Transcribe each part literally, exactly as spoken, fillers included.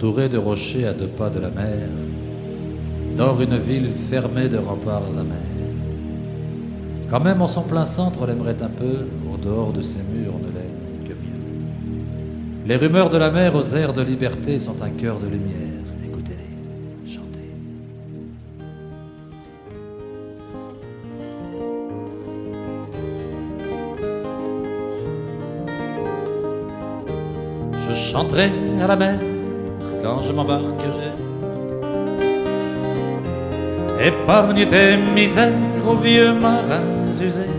entouré de rochers à deux pas de la mer, dort une ville fermée de remparts amers. Quand même en son plein centre, on l'aimerait un peu, au dehors de ses murs, on ne l'aime que mieux. Les rumeurs de la mer aux airs de liberté sont un cœur de lumière. Écoutez-les, chantez. Je chanterai à la mer quand je m'embarquerai. Épargne tes misères aux vieux marins usés.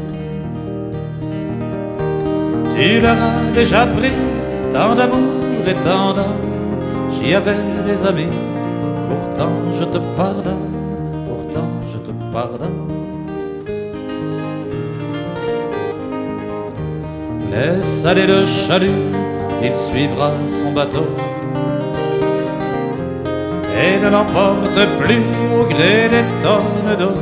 Tu leur as déjà pris tant d'amour et tant d'âme. J'y avais des amis, pourtant je te pardonne, pourtant je te pardonne. Laisse aller le chalut, il suivra son bateau et ne l'emporte plus au gré des tonnes d'eau.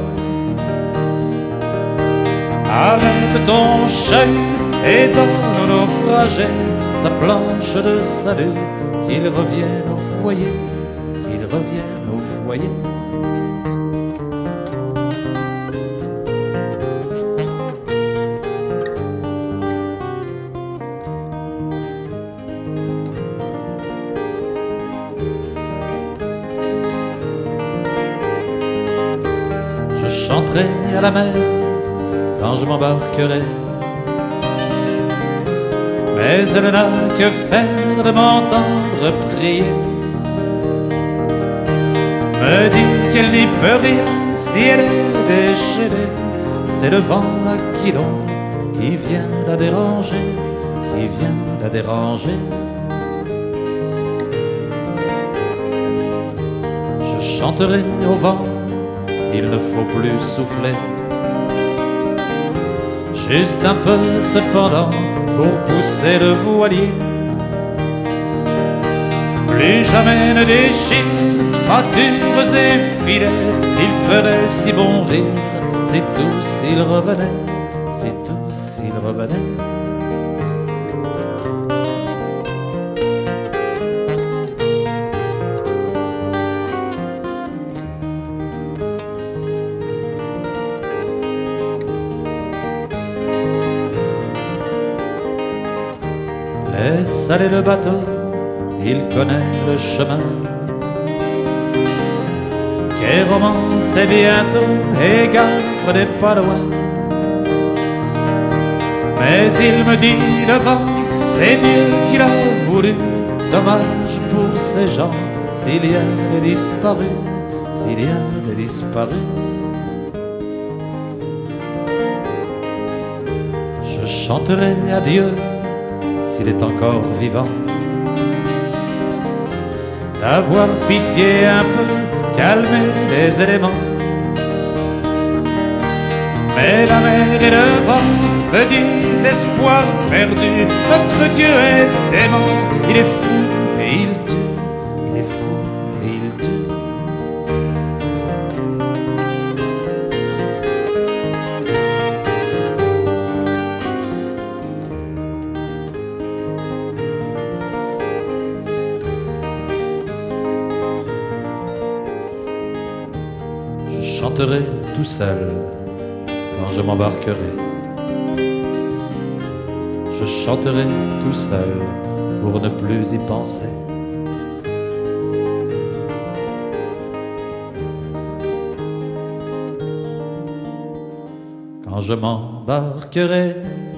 Arrête ton chahut et donne au naufragé sa planche de salut, qu'il revienne au foyer, qu'il revienne au foyer. Je chanterai à la mer quand je m'embarquerai, mais elle n'a que faire de m'entendre prier. Me dit qu'elle n'y peut rien si elle est déchaînée. C'est le vent à Quilon qui vient la déranger, qui vient la déranger. Je chanterai au vent, il ne faut plus souffler, juste un peu cependant pour pousser le voilier. Plus jamais ne déchire pâtures et filets, il ferait si bon rire si tous ils revenaient, si tous ils revenaient. Laisse aller le bateau, il connaît le chemin. Quai romance est bientôt et Gare n'est pas loin. Mais il me dit le vent, c'est Dieu qui l'a voulu. Dommage pour ces gens, s'il y a des disparus, s'il y a des disparus. Je chanterai à Dieu s'il est encore vivant, d'avoir pitié un peu, calmer les éléments. Mais la mer et le vent me disent espoir perdu. Notre Dieu est aimant, il est fou et il tue, il est fou et il tue. Je chanterai tout seul quand je m'embarquerai. Je chanterai tout seul pour ne plus y penser. Quand je m'embarquerai